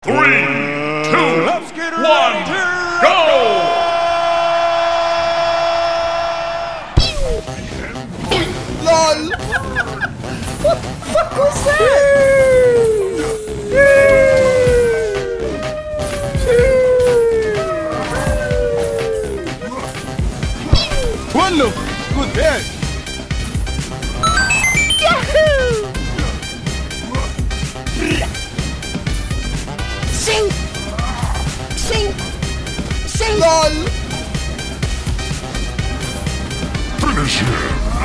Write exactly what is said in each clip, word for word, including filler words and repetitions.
Three, two, Let's get one, ready to go! LOL! What the fuck was that? What the fuck was that? Yahoo! Sing! Sing! Sing! LOL! Finish him!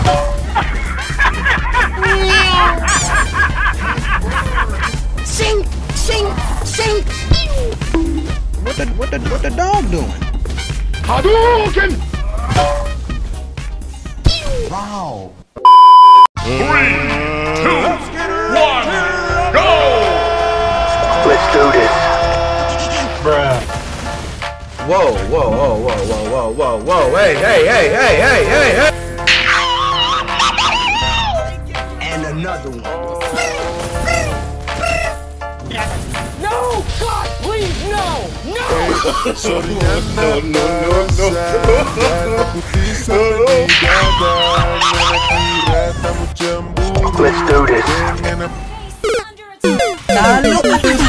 Sing! Sing! Sing! What the what the what the dog doing? Hadouken! Wow! Three, two, Let's get ready one, to go! Let's do this. Bruh. Whoa, whoa, whoa, whoa, whoa, whoa, whoa, whoa, hey, hey, hey, hey, hey, hey, hey! And another one. No! God, please, no! No! no, no, no, Let's do this. Lalo!